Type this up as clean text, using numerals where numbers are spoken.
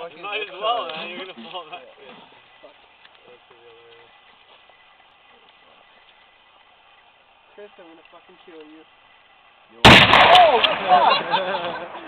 fucking. Might as well, man. You're gonna fall back. Chris, I'm gonna fucking kill you. Oh, fuck!